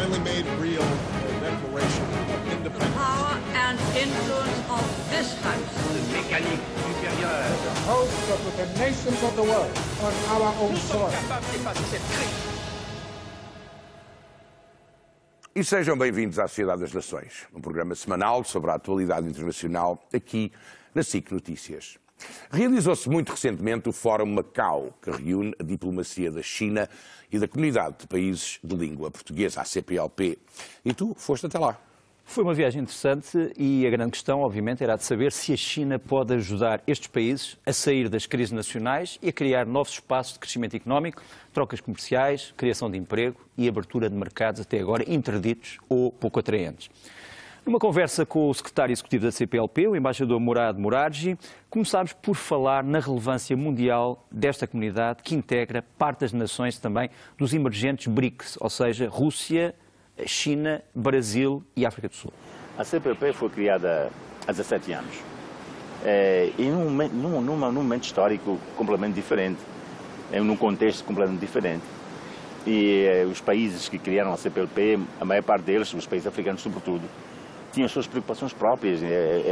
finally made real the Declaration of Independence. The power and influence of this House. Mécanique supérieure. The host of the nations of the world on our own soil. E sejam bem-vindos à Sociedade das Nações, um programa semanal sobre a atualidade internacional aqui na SIC Notícias. Realizou-se muito recentemente o Fórum Macau, que reúne a diplomacia da China e da Comunidade de Países de Língua Portuguesa, a CPLP. E tu foste até lá. Foi uma viagem interessante e a grande questão, obviamente, era de saber se a China pode ajudar estes países a sair das crises nacionais e a criar novos espaços de crescimento económico, trocas comerciais, criação de emprego e abertura de mercados até agora interditos ou pouco atraentes. Numa conversa com o secretário executivo da CPLP, o embaixador Murad Morarji, começámos por falar na relevância mundial desta comunidade que integra parte das nações também dos emergentes BRICS, ou seja, Rússia, China, Brasil e África do Sul. A CPLP foi criada há 17 anos e num momento histórico completamente diferente, num contexto completamente diferente. E os países que criaram a CPLP, a maior parte deles, os países africanos sobretudo, tinham as suas preocupações próprias.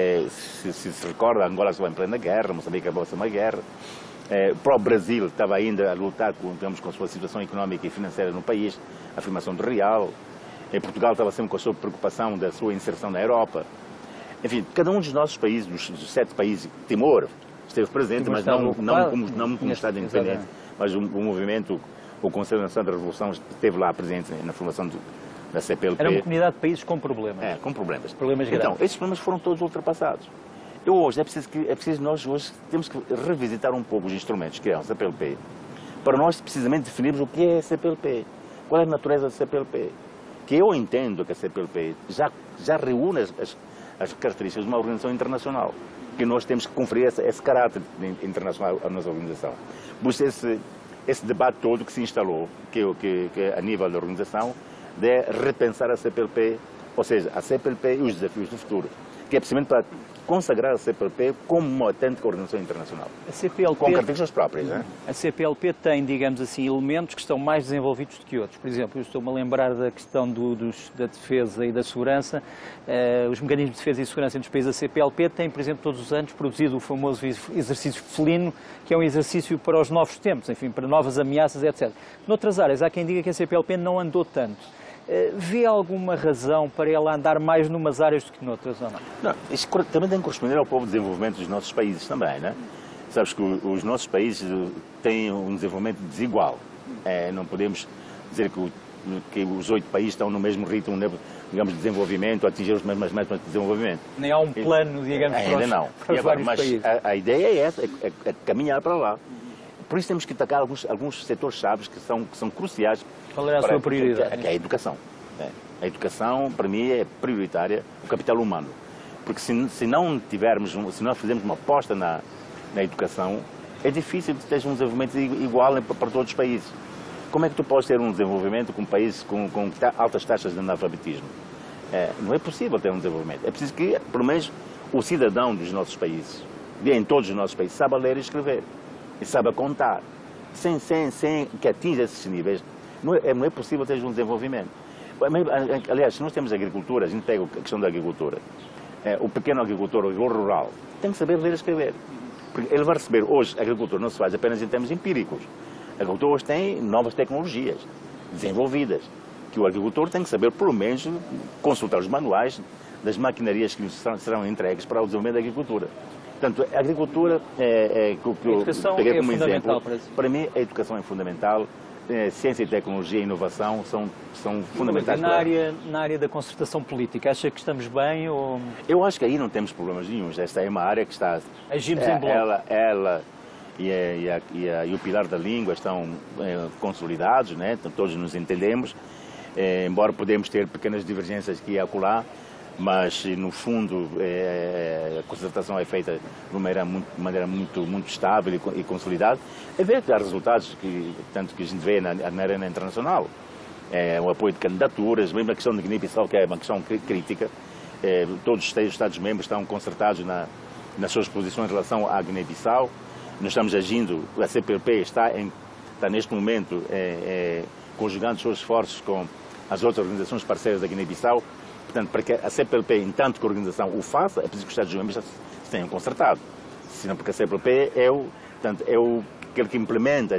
Se recorda, Angola estava em plena guerra, Moçambique acabou de ser uma guerra. O próprio Brasil estava ainda a lutar com a sua situação económica e financeira no país, a afirmação do real. Portugal estava sempre com a sua preocupação da sua inserção na Europa. Enfim, cada um dos nossos países, dos 7 países, Timor esteve presente, mas não como Estado independente, mas o movimento, o Conselho Nacional da Revolução esteve lá presente na formação da CPLP. Era uma comunidade de países com problemas. Com problemas. Problemas graves. Então, esses problemas foram todos ultrapassados. Nós hoje temos que revisitar um pouco os instrumentos que é a CPLP, para nós precisamente definirmos o que é a CPLP, qual é a natureza da CPLP. Que eu entendo que a CPLP já reúne as características de uma organização internacional, que nós temos que conferir esse caráter internacional à nossa organização. Por isso, esse debate todo que se instalou, que a nível da organização, de repensar a CPLP, ou seja, a CPLP e os desafios do futuro, que é precisamente para consagrar a CPLP como uma autêntica organização internacional, com características próprias. A CPLP tem, digamos assim, elementos que estão mais desenvolvidos do que outros. Por exemplo, eu estou-me a lembrar da questão da defesa e da segurança. Os mecanismos de defesa e segurança entre os países da CPLP têm, por exemplo, todos os anos produzido o famoso exercício felino, que é um exercício para os novos tempos, enfim, para novas ameaças, etc. Noutras áreas, há quem diga que a CPLP não andou tanto. Vê alguma razão para ela andar mais numas áreas do que noutras ou não? Não, isso também tem que corresponder ao próprio desenvolvimento dos nossos países também, né? Sabes que os nossos países têm um desenvolvimento desigual. Não podemos dizer que os 8 países estão no mesmo ritmo, digamos, de desenvolvimento, a atingir as mesmas metas de desenvolvimento. Nem há um plano, digamos, para os vários países. A ideia é essa, é caminhar para lá. Por isso temos que atacar alguns setores-chave que são cruciais. Qual era a sua prioridade? É a educação. A educação, para mim, é prioritária, o capital humano. Porque se não fizermos uma aposta na educação, é difícil de ter um desenvolvimento igual para todos os países. Como é que tu podes ter um desenvolvimento com um país com altas taxas de analfabetismo? Não é possível ter um desenvolvimento. É preciso que, pelo menos, o cidadão dos nossos países, em todos os nossos países, saiba ler e escrever. E saiba contar. Sem que atinja esses níveis, não é possível ter um desenvolvimento. Aliás, se nós temos agricultura, a gente pega a questão da agricultura. O pequeno agricultor, o agricultor rural, tem que saber ler e escrever. Porque ele vai receber, hoje, a agricultura não se faz apenas em termos empíricos. A agricultura hoje tem novas tecnologias desenvolvidas, que o agricultor tem que saber, pelo menos, consultar os manuais das maquinarias que serão entregues para o desenvolvimento da agricultura. Portanto, a agricultura, que eu peguei como exemplo, para mim a educação é fundamental, ciência e tecnologia e inovação são fundamentais. E na área da concertação política, acha que estamos bem? Ou... Eu acho que aí não temos problemas nenhuns. Esta é uma área que está... Agimos em bloco. Ela e o pilar da língua estão consolidados, né? Então, todos nos entendemos, embora podemos ter pequenas divergências aqui e acolá, mas no fundo a concertação é feita de uma maneira muito estável e consolidada. É ver que há resultados, tanto que a gente vê na arena internacional, o apoio de candidaturas, mesmo a questão de Guiné-Bissau, que é uma questão crítica, todos os Estados-membros estão concertados nas suas posições em relação à Guiné-Bissau. Nós estamos agindo, a CPLP está neste momento conjugando os seus esforços com as outras organizações parceiras da Guiné-Bissau. Portanto, para que a CPLP, em tanto que a organização o faça, é preciso que os Estados-membros se tenham concertado. Senão, porque a CPLP é aquele que implementa,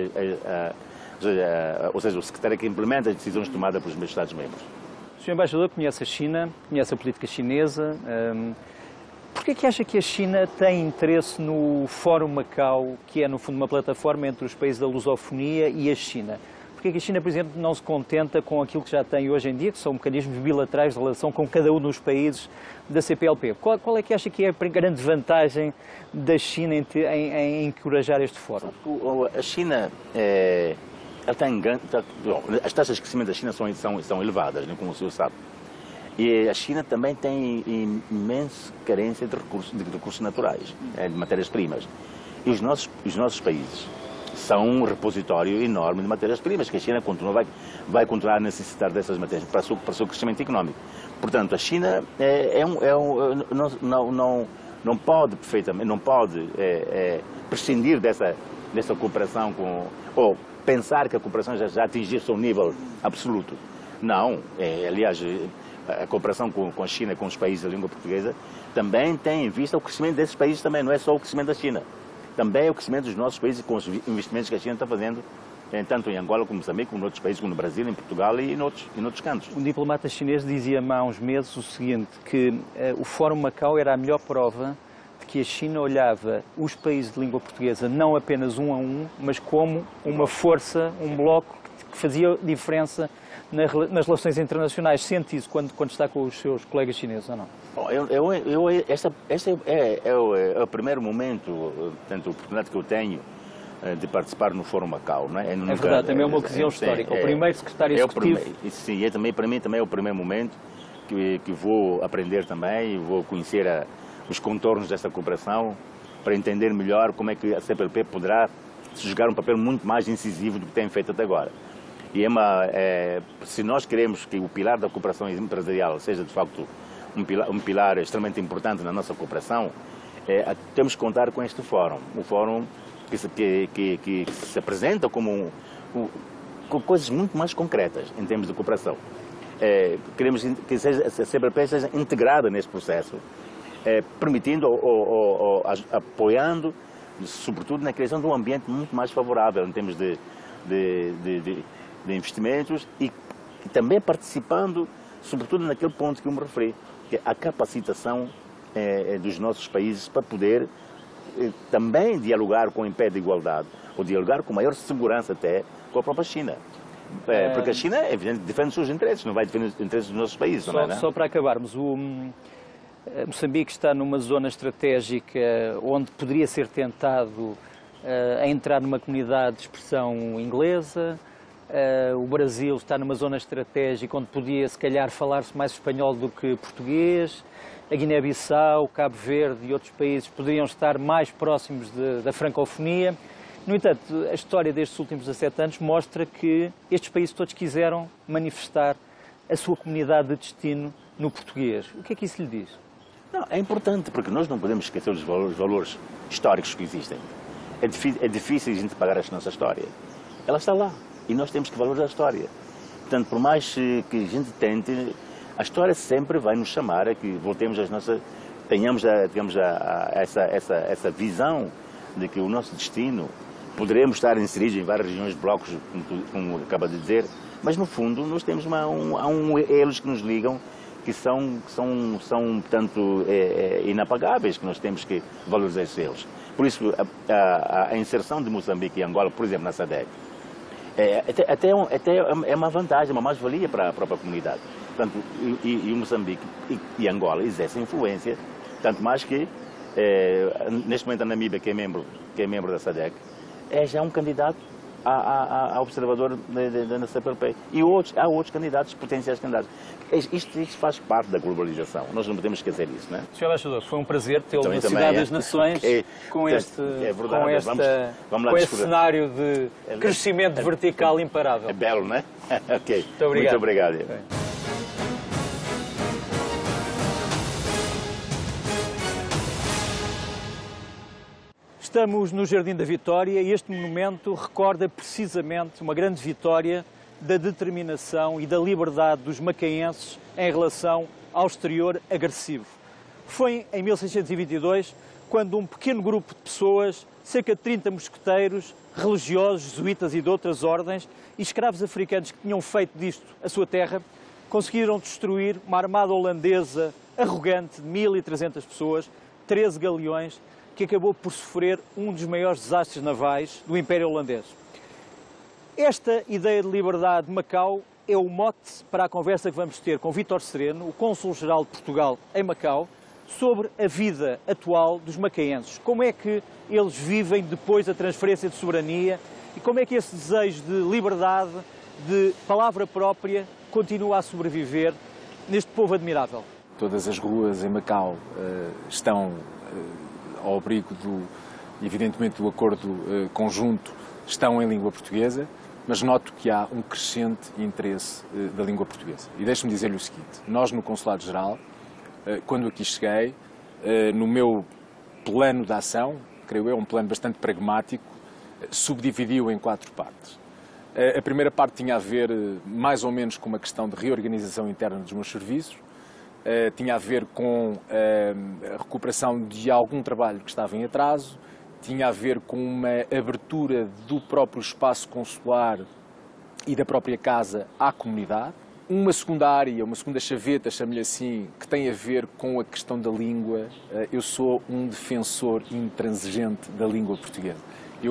ou seja, o secretário que implementa as decisões tomadas pelos meus Estados-membros. O Sr. Embaixador conhece a China, conhece a política chinesa. Porquê que acha que a China tem interesse no Fórum Macau, que é, no fundo, uma plataforma entre os países da lusofonia e a China? Porquê que a China, por exemplo, não se contenta com aquilo que já tem hoje em dia, que são mecanismos bilaterais de relação com cada um dos países da CPLP? Qual é que acha que é a grande vantagem da China em encorajar este fórum? A China, ela tem as taxas de crescimento da China são elevadas, né, como o senhor sabe. E a China também tem imensa carência de recursos naturais, de matérias-primas. E os nossos países são um repositório enorme de matérias-primas, que a China vai continuar a necessitar dessas matérias para o seu crescimento económico. Portanto, a China não pode prescindir dessa cooperação ou pensar que a cooperação já atingiu o seu nível absoluto. Não, aliás, a cooperação com a China, com os países da língua portuguesa, também tem em vista o crescimento desses países também, não é só o crescimento da China. Também é o crescimento dos nossos países com os investimentos que a China está fazendo, tanto em Angola como em Moçambique, como em outros países, como no Brasil, em Portugal e em outros cantos. Um diplomata chinês dizia-me há uns meses o seguinte, que o Fórum Macau era a melhor prova de que a China olhava os países de língua portuguesa não apenas um a um, mas como uma força, um bloco que fazia diferença nas relações internacionais. Sente isso quando está com os seus colegas chineses ou não? Bom, este é o primeiro momento, portanto, a oportunidade que eu tenho de participar no Fórum Macau. Não é? É verdade, também é uma ocasião histórica. O primeiro secretário executivo... Sim, para mim também é o primeiro momento que vou aprender também e vou conhecer os contornos dessa cooperação para entender melhor como é que a CPLP poderá jogar um papel muito mais incisivo do que tem feito até agora. E se nós queremos que o pilar da cooperação empresarial seja, de facto, um pilar extremamente importante na nossa cooperação, temos que contar com este fórum. Um fórum que se apresenta como com coisas muito mais concretas em termos de cooperação. Queremos que a CPLP seja integrada neste processo, permitindo ou apoiando, sobretudo, na criação de um ambiente muito mais favorável em termos de investimentos e também participando, sobretudo, naquele ponto que eu me referi, que é a capacitação dos nossos países para poder também dialogar com em pé de igualdade, ou dialogar com maior segurança até com a própria China. Porque a China, é evidente, defende os seus interesses, não vai defender os interesses dos nossos países. Só para acabarmos, Moçambique está numa zona estratégica onde poderia ser tentado a entrar numa comunidade de expressão inglesa. O Brasil está numa zona estratégica onde podia, se calhar, falar-se mais espanhol do que português. A Guiné-Bissau, Cabo Verde e outros países poderiam estar mais próximos da francofonia. No entanto, a história destes últimos 17 anos mostra que estes países todos quiseram manifestar a sua comunidade de destino no português. O que é que isso lhe diz? Não, é importante, porque nós não podemos esquecer os valores históricos que existem. É difícil a gente pagar a nossa história. Ela está lá. E nós temos que valorizar a história. Portanto, por mais que a gente tente, a história sempre vai nos chamar a que voltemos às nossas... tenhamos essa visão de que o nosso destino poderemos estar inseridos em várias regiões de blocos, como acaba de dizer, mas no fundo nós temos elos que nos ligam que são portanto, inapagáveis, que nós temos que valorizar esses elos. Por isso, a inserção de Moçambique e Angola, por exemplo, na SADC, é uma vantagem, uma mais-valia para a própria comunidade. Portanto, e o Moçambique e Angola exercem influência, tanto mais que, neste momento, a Namíbia, que é membro da SADC, já é um candidato a observador da CPLP. E há outros candidatos, potenciais candidatos. Isto faz parte da globalização. Nós não podemos esquecer isso, não é? Sr. Embaixador, foi um prazer tê-lo na Cidade das Nações com este cenário de crescimento vertical imparável. É belo, não é? Ok. Muito obrigado. Muito obrigado. Estamos no Jardim da Vitória e este monumento recorda precisamente uma grande vitória da determinação e da liberdade dos macaenses em relação ao exterior agressivo. Foi em 1622 quando um pequeno grupo de pessoas, cerca de 30 mosqueteiros, religiosos, jesuítas e de outras ordens, e escravos africanos que tinham feito disto a sua terra, conseguiram destruir uma armada holandesa arrogante de 1.300 pessoas, 13 galeões, que acabou por sofrer um dos maiores desastres navais do Império Holandês. Esta ideia de liberdade de Macau é o mote para a conversa que vamos ter com Vítor Sereno, o Cônsul-Geral de Portugal em Macau, sobre a vida atual dos macaenses. Como é que eles vivem depois da transferência de soberania e como é que esse desejo de liberdade, de palavra própria, continua a sobreviver neste povo admirável. Todas as ruas em Macau estão ao abrigo, evidentemente, do acordo conjunto, estão em língua portuguesa, mas noto que há um crescente interesse da língua portuguesa. E deixe-me dizer-lhe o seguinte, nós no Consulado-Geral, quando aqui cheguei, no meu plano de ação, creio eu, um plano bastante pragmático, subdividiu em 4 partes. A primeira parte tinha a ver mais ou menos com uma questão de reorganização interna dos meus serviços, tinha a ver com a recuperação de algum trabalho que estava em atraso, tinha a ver com uma abertura do próprio espaço consular e da própria casa à comunidade. Uma segunda área, uma segunda chaveta, chamo-lhe assim, que tem a ver com a questão da língua. Eu sou um defensor intransigente da língua portuguesa.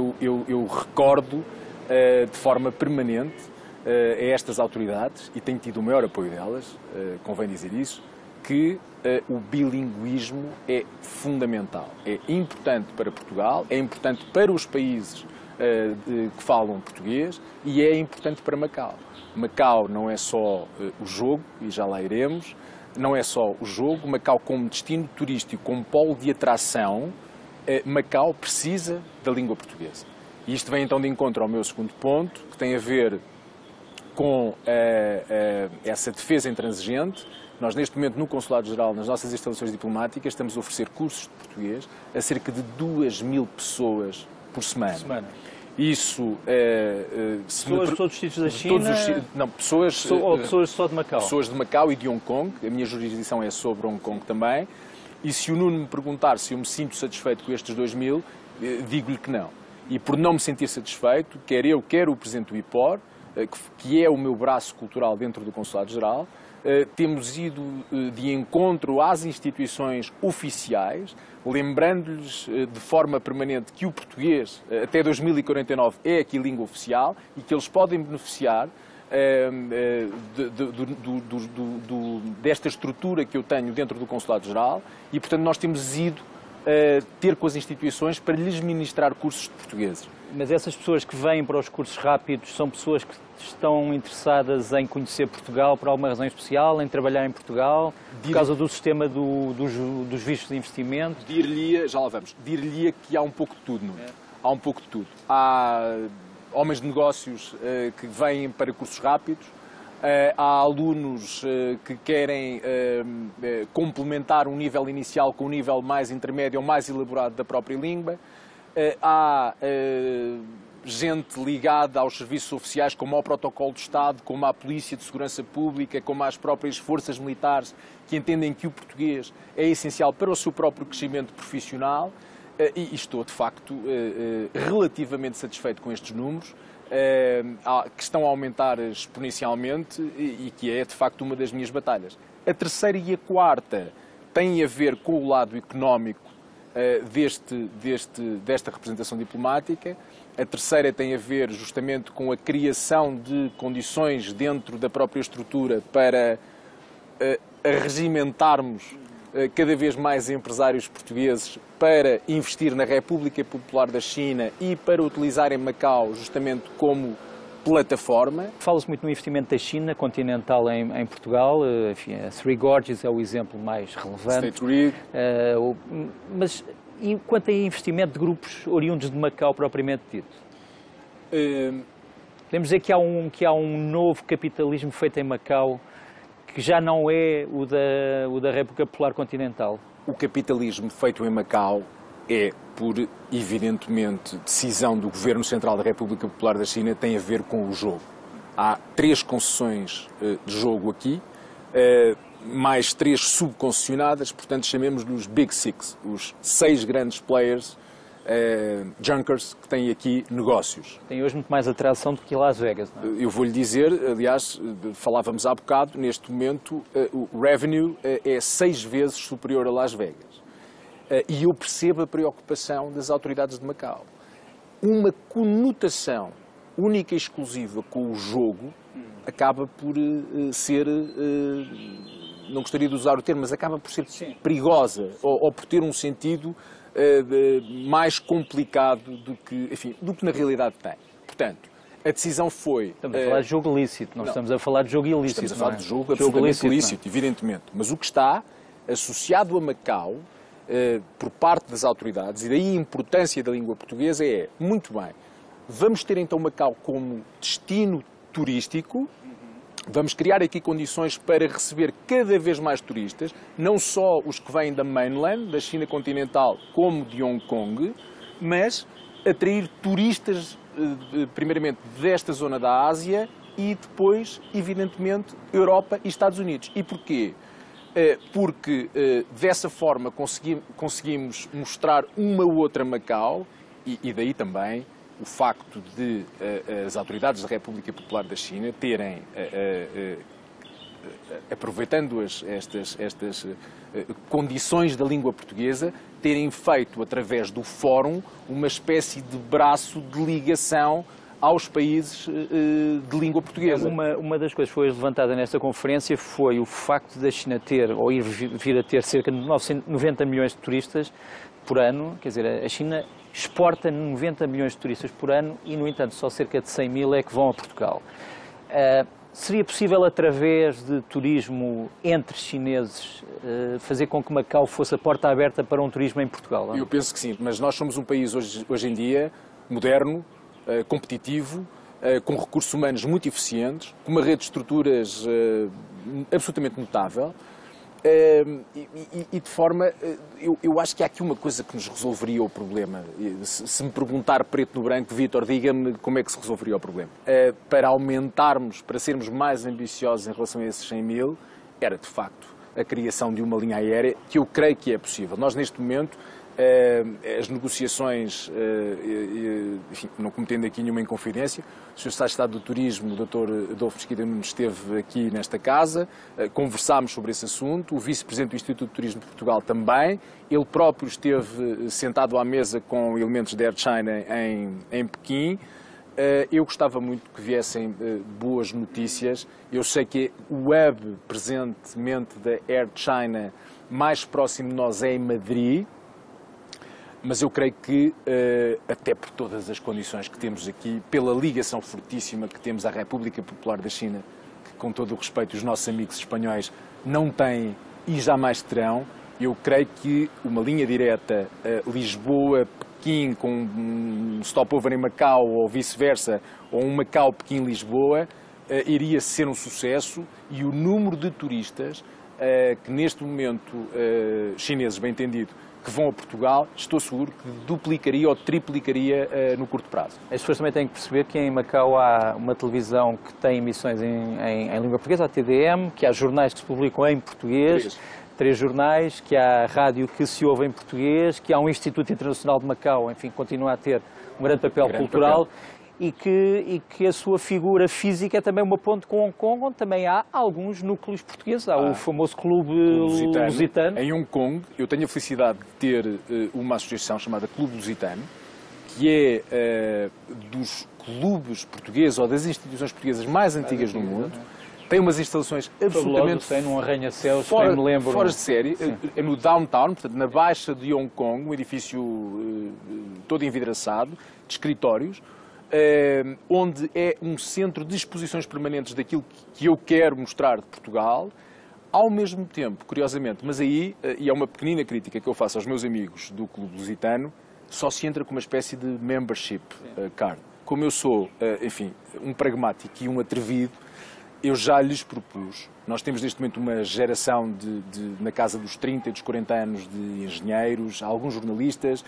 Eu recordo de forma permanente a estas autoridades, e tenho tido o maior apoio delas, convém dizer isso, que o bilinguismo é fundamental, é importante para Portugal, é importante para os países que falam português e é importante para Macau. Macau não é só o jogo, e já lá iremos, não é só o jogo, Macau como destino turístico, como polo de atração, Macau precisa da língua portuguesa. E isto vem então de encontro ao meu segundo ponto, que tem a ver com essa defesa intransigente. Nós, neste momento, no Consulado-Geral, nas nossas instalações diplomáticas, estamos a oferecer cursos de português a cerca de 2.000 pessoas por semana. Isso... pessoas de todos os sítios da China? Não, pessoas... Ou pessoas só de Macau? Pessoas de Macau e de Hong Kong. A minha jurisdição é sobre Hong Kong também. E se o Nuno me perguntar se eu me sinto satisfeito com estes 2.000, digo-lhe que não. E por não me sentir satisfeito, quer eu, quer o Presidente do IPOR, que é o meu braço cultural dentro do Consulado-Geral, temos ido de encontro às instituições oficiais, lembrando-lhes de forma permanente que o português, até 2049, é aqui língua oficial e que eles podem beneficiar desta estrutura que eu tenho dentro do Consulado-Geral e, portanto, nós temos ido ter com as instituições para lhes ministrar cursos de português. Mas essas pessoas que vêm para os cursos rápidos são pessoas que estão interessadas em conhecer Portugal por alguma razão especial, em trabalhar em Portugal, por causa do sistema dos vistos de investimento? Dir-lhe, já lá vamos, dir-lhe que há um pouco de tudo, não é? Há um pouco de tudo. Há homens de negócios que vêm para cursos rápidos, há alunos que querem complementar um nível inicial com um nível mais intermédio ou mais elaborado da própria língua, há gente ligada aos serviços oficiais, como ao protocolo do Estado, como à Polícia de Segurança Pública, como às próprias forças militares, que entendem que o português é essencial para o seu próprio crescimento profissional, e estou, de facto, relativamente satisfeito com estes números, que estão a aumentar exponencialmente e que é, de facto, uma das minhas batalhas. A terceira e a quarta têm a ver com o lado económico desta representação diplomática. A terceira tem a ver justamente com a criação de condições dentro da própria estrutura para arregimentarmos cada vez mais empresários portugueses para investir na República Popular da China e para utilizarem Macau justamente como plataforma. Fala-se muito no investimento da China continental em Portugal, enfim, a Three Gorges é o exemplo mais relevante. State Grid. Mas e quanto a investimento de grupos oriundos de Macau propriamente dito? Podemos dizer que há um novo capitalismo feito em Macau que já não é o da República Popular Continental? O capitalismo feito em Macau é, por evidentemente decisão do Governo Central da República Popular da China, tem a ver com o jogo. há 3 concessões de jogo aqui, mais 3 subconcessionadas, portanto chamemos-nos Big Six, os 6 grandes players, junkers, que têm aqui negócios. Tem hoje muito mais atração do que Las Vegas, não é? Eu vou-lhe dizer, aliás, falávamos há bocado, neste momento o revenue é 6 vezes superior a Las Vegas. E eu percebo a preocupação das autoridades de Macau. Uma conotação única e exclusiva com o jogo acaba por ser, não gostaria de usar o termo, mas acaba por ser perigosa ou por ter um sentido mais complicado do que na realidade tem. Portanto, a decisão foi... Estamos a falar de jogo lícito, não estamos a falar de jogo ilícito. Estamos a falar de jogo absolutamente lícito, evidentemente. Mas o que está associado a Macau, por parte das autoridades, e daí a importância da língua portuguesa, é, muito bem, vamos ter então Macau como destino turístico, vamos criar aqui condições para receber cada vez mais turistas, não só os que vêm da mainland, da China continental, como de Hong Kong, mas atrair turistas, primeiramente, desta zona da Ásia e depois, evidentemente, Europa e Estados Unidos. E porquê? Porque dessa forma conseguimos mostrar uma ou outra Macau e daí também o facto de as autoridades da República Popular da China terem, aproveitando estas condições da língua portuguesa, terem feito, através do fórum, uma espécie de braço de ligação aos países de língua portuguesa. Uma das coisas que foi levantada nesta conferência foi o facto da China ter, ou vir a ter, cerca de 90 milhões de turistas por ano. Quer dizer, a China exporta 90 milhões de turistas por ano e, no entanto, só cerca de 100 mil é que vão a Portugal. Seria possível, através de turismo entre chineses, fazer com que Macau fosse a porta aberta para um turismo em Portugal? Não? Eu penso que sim, mas nós somos um país hoje em dia moderno, competitivo, com recursos humanos muito eficientes, com uma rede de estruturas absolutamente notável e de forma... Eu acho que há aqui uma coisa que nos resolveria o problema. Se me perguntar preto no branco, Vítor, diga-me como é que se resolveria o problema. Para aumentarmos, para sermos mais ambiciosos em relação a esses 100 mil, era de facto a criação de uma linha aérea que eu creio que é possível. Nós, neste momento, as negociações, enfim, não cometendo aqui nenhuma inconfidência, o Sr. Secretário de Estado do Turismo, o Dr. Adolfo Mesquita Nunes, esteve aqui nesta casa, conversámos sobre esse assunto, o Vice-Presidente do Instituto de Turismo de Portugal também, ele próprio esteve sentado à mesa com elementos da Air China em Pequim. Eu gostava muito que viessem boas notícias. Eu sei que o hub presentemente da Air China mais próximo de nós é em Madrid, mas eu creio que, até por todas as condições que temos aqui, pela ligação fortíssima que temos à República Popular da China, que, com todo o respeito, os nossos amigos espanhóis não têm e jamais terão, eu creio que uma linha direta Lisboa-Pequim, com um stopover em Macau ou vice-versa, ou um Macau-Pequim-Lisboa, iria ser um sucesso, e o número de turistas que neste momento, chineses, bem entendido, que vão a Portugal, estou seguro que duplicaria ou triplicaria no curto prazo. As pessoas também têm que perceber que em Macau há uma televisão que tem emissões em língua portuguesa, a TDM, que há jornais que se publicam em português, 3 jornais, que há rádio que se ouve em português, que há um Instituto Internacional de Macau, enfim, continua a ter um grande papel cultural. E que a sua figura física é também uma ponte com Hong Kong, onde também há alguns núcleos portugueses. Há o famoso Clube Lusitano. Em Hong Kong, eu tenho a felicidade de ter uma associação chamada Clube Lusitano, que é dos clubes portugueses ou das instituições portuguesas mais antigas do mundo. Tem umas instalações absolutamente... Tem num arranha-céus, fora, me lembro. Fora de série, é no downtown, portanto, na baixa de Hong Kong, um edifício todo envidraçado, de escritórios, onde é um centro de exposições permanentes daquilo que eu quero mostrar de Portugal, ao mesmo tempo, curiosamente, mas aí, e é uma pequenina crítica que eu faço aos meus amigos do Clube Lusitano, só se entra com uma espécie de membership card. Como eu sou, enfim, um pragmático e um atrevido, eu já lhes propus. Nós temos neste momento uma geração na casa dos 30 e dos 40 anos de engenheiros, alguns jornalistas,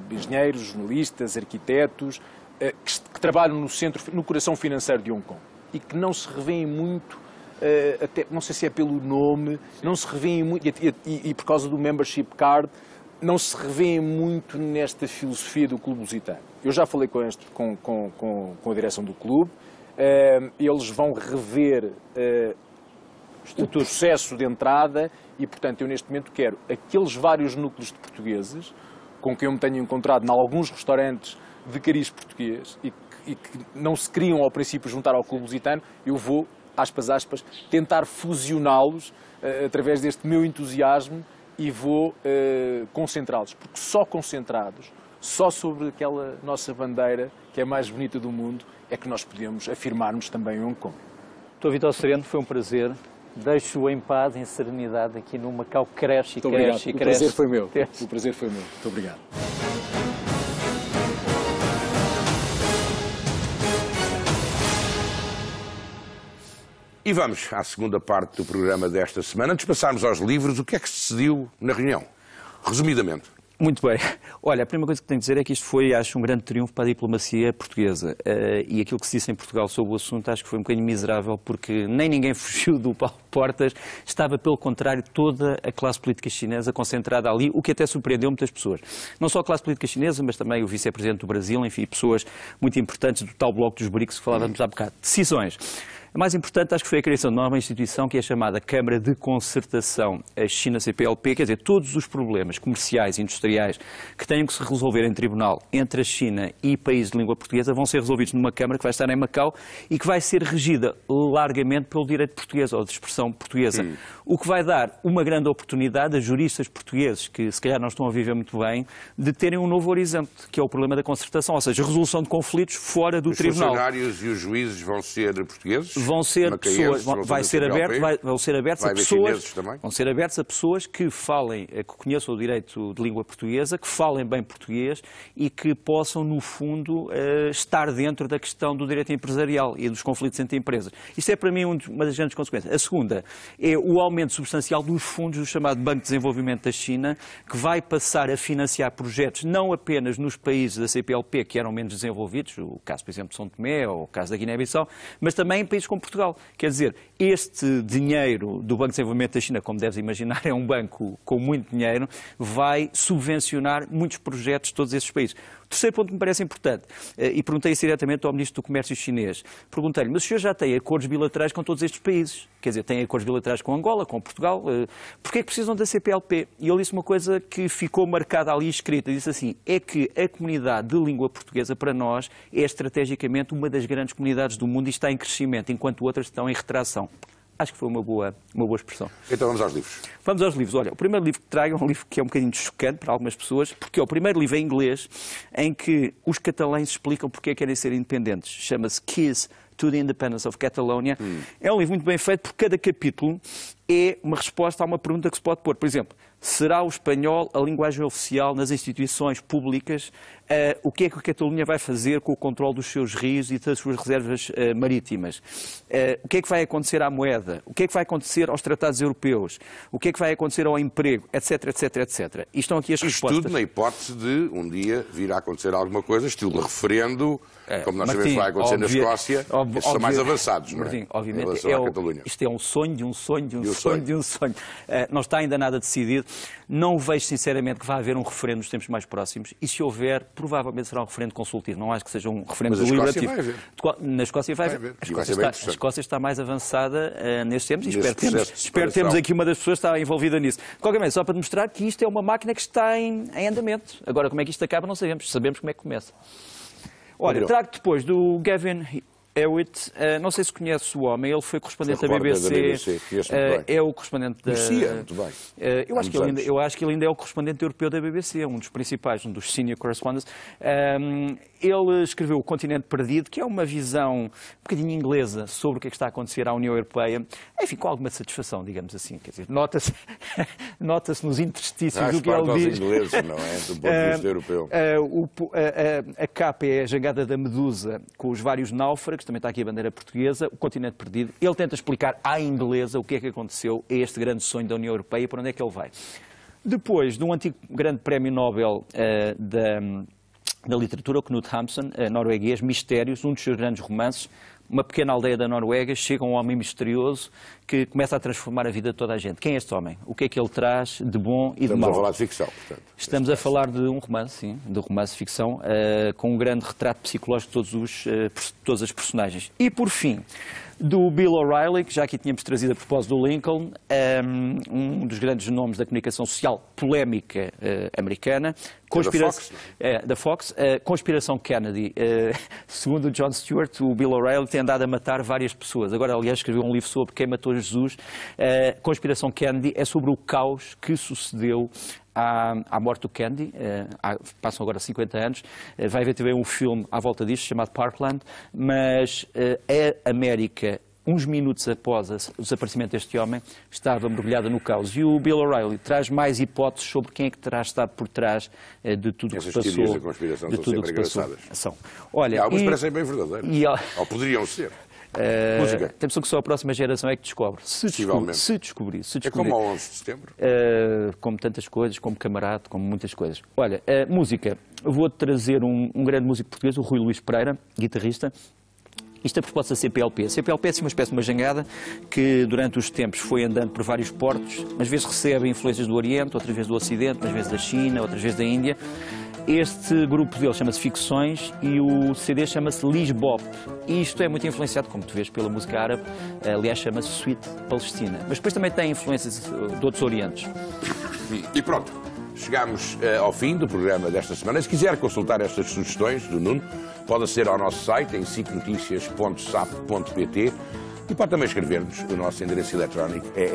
engenheiros, jornalistas, arquitetos, que trabalham no coração financeiro de Hong Kong. e que não se revêem muito, até, não sei se é pelo nome, não se revêem muito, e por causa do membership card, não se revêem muito nesta filosofia do clube lusitano. Eu já falei com a direção do clube, eles vão rever o processo de entrada e, portanto, eu neste momento quero aqueles vários núcleos de portugueses com quem eu me tenho encontrado em alguns restaurantes de cariz português e que não se queriam ao princípio juntar ao clube lusitano, eu vou, aspas, tentar fusioná-los através deste meu entusiasmo e vou concentrá-los, porque só concentrados, só sobre aquela nossa bandeira, que é a mais bonita do mundo, é que nós podemos afirmarmos também Hong Kong. Dr. Vítor Sereno, foi um prazer. Deixo-o em paz, em serenidade, aqui no Macau, cresce e cresce e cresce. O prazer foi meu. O prazer foi meu. Muito obrigado. E vamos à segunda parte do programa desta semana. Antes de passarmos aos livros, o que é que se decidiu na reunião? Resumidamente. Muito bem. Olha, a primeira coisa que tenho de dizer é que isto foi, acho, um grande triunfo para a diplomacia portuguesa. E aquilo que se disse em Portugal sobre o assunto acho que foi um bocadinho miserável, porque nem ninguém fugiu do Paulo Portas, estava, pelo contrário, toda a classe política chinesa concentrada ali, o que até surpreendeu muitas pessoas. Não só a classe política chinesa, mas também o vice-presidente do Brasil, enfim, pessoas muito importantes do tal bloco dos BRICS que falávamos há bocado. Decisões. A mais importante, acho que foi a criação de uma nova instituição que é chamada Câmara de Concertação, a China-CPLP, quer dizer, todos os problemas comerciais e industriais que tenham que se resolver em tribunal entre a China e países de língua portuguesa vão ser resolvidos numa Câmara que vai estar em Macau e que vai ser regida largamente pelo direito português ou de expressão portuguesa. O que vai dar uma grande oportunidade a juristas portugueses que se calhar não estão a viver muito bem de terem um novo horizonte, que é o problema da concertação, ou seja, resolução de conflitos fora do tribunal. Os funcionários e os juízes vão ser portugueses? Vão ser pessoas, vão ser abertos a pessoas, vão ser abertos a pessoas que falem, que conheçam o direito de língua portuguesa, que falem bem português e que possam, no fundo, estar dentro da questão do direito empresarial e dos conflitos entre empresas. Isto é, para mim, uma das grandes consequências. A segunda é o aumento substancial dos fundos do chamado Banco de Desenvolvimento da China, que vai passar a financiar projetos não apenas nos países da CPLP, que eram menos desenvolvidos, o caso, por exemplo, de São Tomé ou o caso da Guiné-Bissau, mas também em países como Portugal. Quer dizer, este dinheiro do Banco de Desenvolvimento da China, como deves imaginar, é um banco com muito dinheiro, vai subvencionar muitos projetos de todos esses países. O terceiro ponto que me parece importante, e perguntei isso diretamente ao Ministro do Comércio chinês, perguntei-lhe, mas o senhor já tem acordos bilaterais com todos estes países? Quer dizer, tem acordos bilaterais com Angola, com Portugal, porquê é que precisam da CPLP? E ele disse uma coisa que ficou marcada ali escrita, disse assim, é que a comunidade de língua portuguesa, para nós, é estrategicamente uma das grandes comunidades do mundo e está em crescimento, enquanto outras estão em retração. Acho que foi uma boa expressão. Então vamos aos livros. Vamos aos livros. Olha, o primeiro livro que trago é um livro que é um bocadinho chocante para algumas pessoas, porque é o primeiro livro em inglês em que os catalães explicam porque querem ser independentes. Chama-se Keys to the Independence of Catalonia. É um livro muito bem feito, porque cada capítulo é uma resposta a uma pergunta que se pode pôr. Por exemplo, será o espanhol a linguagem oficial nas instituições públicas? O que é que a Catalunha vai fazer com o controle dos seus rios e das suas reservas marítimas? O que é que vai acontecer à moeda? O que é que vai acontecer aos tratados europeus? O que é que vai acontecer ao emprego? Etc, etc, etc. E estão aqui as respostas. Isto tudo na hipótese de um dia vir a acontecer alguma coisa, estilo referendo, como nós sabemos que vai acontecer na Escócia. Esses são mais avançados, não é? Martim, obviamente, isto é um sonho de um sonho de um sonho de um sonho. Não está ainda nada decidido. Não vejo, sinceramente, que vai haver um referendo nos tempos mais próximos. E se houver, provavelmente será um referendo consultivo. Não acho que seja um referendo deliberativo. Mas a Escócia vai haver. Na Escócia vai haver. A Escócia está mais avançada nestes tempos e espero termos aqui uma das pessoas que está envolvida nisso. De qualquer maneira, só para demonstrar que isto é uma máquina que está em andamento. Agora, como é que isto acaba, não sabemos. Sabemos como é que começa. Olha, trago depois do Gavin Hewitt, não sei se conhece o homem, ele foi correspondente da BBC, é o correspondente da... muito bem. Eu acho que ele ainda é o correspondente europeu da BBC, um dos principais, um dos senior correspondents. Ele escreveu O Continente Perdido, que é uma visão um bocadinho inglesa sobre o que é que está a acontecer à União Europeia, enfim, com alguma satisfação, digamos assim. Quer dizer, nota-se nos interstícios do que ele diz. Ingleses, não é? Do ponto de vista europeu. A capa é a jangada da Medusa, com os vários náufragos, também está aqui a bandeira portuguesa, O Continente Perdido. Ele tenta explicar à inglesa o que é que aconteceu a este grande sonho da União Europeia e para onde é que ele vai. Depois de um antigo grande prémio Nobel da literatura, o Knut Hamsun, norueguês, Mistérios, um dos seus grandes romances, uma pequena aldeia da Noruega, chega um homem misterioso que começa a transformar a vida de toda a gente. Quem é este homem? O que é que ele traz de bom e de mau? Estamos a falar de ficção, portanto. Estamos a falar de um romance, sim, de romance de ficção, com um grande retrato psicológico de todas as personagens. E, por fim, do Bill O'Reilly, que já aqui tínhamos trazido a propósito do Lincoln, um dos grandes nomes da comunicação social polémica americana. Da Fox, Conspiração Kennedy. Segundo o Jon Stewart, o Bill O'Reilly tem andado a matar várias pessoas. Agora, aliás, escreveu um livro sobre quem matou Jesus. Conspiração Kennedy é sobre o caos que sucedeu à morte do Kennedy. Passam agora 50 anos. Vai haver também um filme à volta disto, chamado Parkland, mas a América, uns minutos após o desaparecimento deste homem, estava mergulhada no caos. E o Bill O'Reilly traz mais hipóteses sobre quem é que terá estado por trás de tudo o que se passou. Essas teorias da conspiração são sempre engraçadas. Olha, algumas parecem bem verdadeiras. Ou poderiam ser. Música. Tem pessoa que só a próxima geração é que descobre. Se descobrir. É como ao 11 de setembro. Como tantas coisas, como camarada, como muitas coisas. Olha, música. Vou-te trazer um grande músico português, o Rui Luís Pereira, guitarrista. Isto é proposta da CPLP. A CPLP é uma espécie de uma jangada que durante os tempos foi andando por vários portos, às vezes recebe influências do Oriente, outras vezes do Ocidente, às vezes da China, outras vezes da Índia. Este grupo dele chama-se Ficções e o CD chama-se Lisbop. E isto é muito influenciado, como tu vês, pela música árabe, aliás chama-se Sweet Palestina. Mas depois também tem influências de outros orientes. E pronto, chegamos ao fim do programa desta semana. Se quiser consultar estas sugestões do Nuno, pode aceder ao nosso site em sicnoticias.sap.pt e pode também escrever-nos. O nosso endereço eletrónico é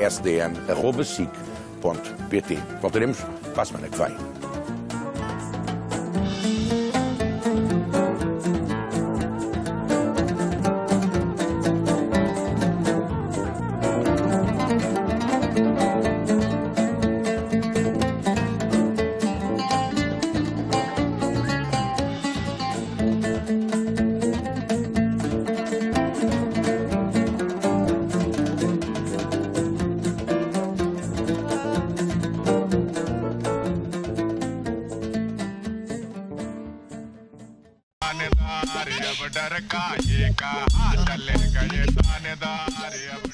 sdn@sic.pt. Voltaremos para a semana que vem. डर का ये कहा चले गए थानेदार।